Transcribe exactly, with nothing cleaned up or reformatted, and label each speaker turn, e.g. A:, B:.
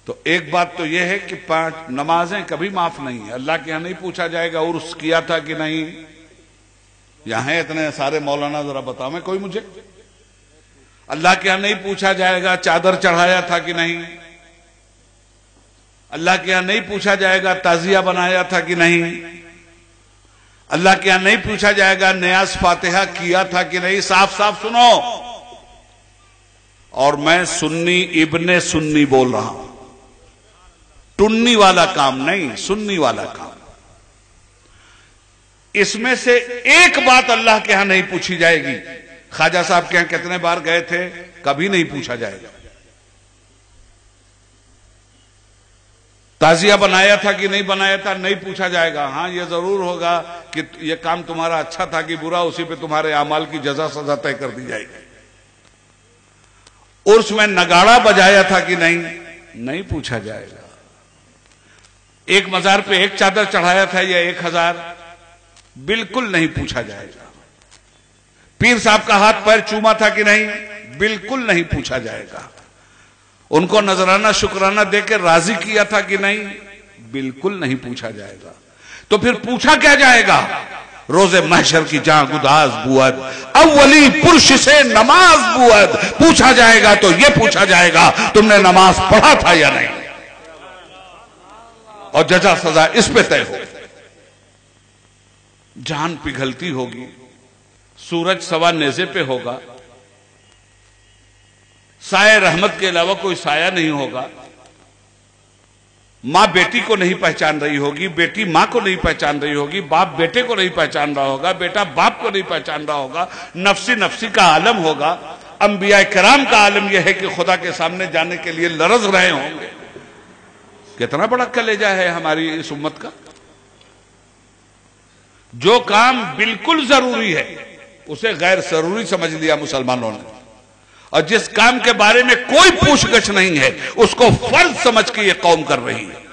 A: تو ایک بات تو یہ ہے کہ پانچ نمازیں کبھی معاف نہیں ہیں. اللہ کے ہاں نہیں پوچھا جائے گا عرس کیا تھا کہ نہیں. یہاں ہیں اتنے سارے مولانا, ذرا بتاؤ میں کوئی مجھے. اللہ کے ہاں نہیں پوچھا جائے گا چادر چڑھایا تھا کہ نہیں. اللہ کے ہاں نہیں پوچھا جائے گا تعزیہ بنایا تھا کہ نہیں. اللہ کے ہاں نہیں پوچھا جائے گا نیاز فاتحہ کیا تھا کہ نہیں. صاف صاف سنو, اور میں سنی ابن سنی بول رہا ہوں, ٹنی والا کام نہیں, سنی والا کام. اس میں سے ایک بات اللہ کے ہاں نہیں پوچھی جائے گی. خواجہ صاحب کے ہاں کتنے بار گئے تھے, کبھی نہیں پوچھا جائے گا. تعزیہ بنایا تھا کہ نہیں بنایا تھا, نہیں پوچھا جائے گا. ہاں یہ ضرور ہوگا کہ یہ کام تمہارا اچھا تھا کہ برا, اسی پہ تمہارے اعمال کی جزا سزا طے کر دی جائے گی. عرس میں نگاڑا بجایا تھا کہ نہیں, نہیں پوچھا جائے گا. ایک مزار پہ ایک چادر چڑھایا تھا یا ایک ہزار, بالکل نہیں پوچھا جائے گا. پیر صاحب کا ہاتھ پیر چوما تھا کہ نہیں, بالکل نہیں پوچھا جائے گا. ان کو نذرانہ شکرانہ دے کے راضی کیا تھا کہ نہیں, بالکل نہیں پوچھا جائے گا. تو پھر پوچھا کیا جائے گا؟ روز محشر کی جاں گداز بود, اولی پرش سے نماز بود. پوچھا جائے گا تو یہ پوچھا جائے گا تم نے نماز پڑھا تھا یا نہیں, اور جزا سزا اس پہ طے ہو. جان پگھلتی ہوگی, سورج سوا نیزے پہ ہوگا, سایہ رحمت کے علاوہ کوئی سایہ نہیں ہوگا. ماں بیٹی کو نہیں پہچان رہی ہوگی, بیٹی ماں کو نہیں پہچان رہی ہوگی, باپ بیٹے کو نہیں پہچان رہا ہوگا, بیٹا باپ کو نہیں پہچان رہا ہوگا. نفسی نفسی کا عالم ہوگا. انبیاء کرام کا عالم یہ ہے کہ خدا کے سامنے جانے کے لیے لرز رہے ہوں گے. کتنا بڑا کلیجہ ہے ہماری اس امت کا. جو کام بالکل ضروری ہے اسے غیر ضروری سمجھ لیا مسلمانوں نے, اور جس کام کے بارے میں کوئی پوچھ گچھ نہیں ہے اس کو فرض سمجھ کے یہ قوم کر رہی ہے.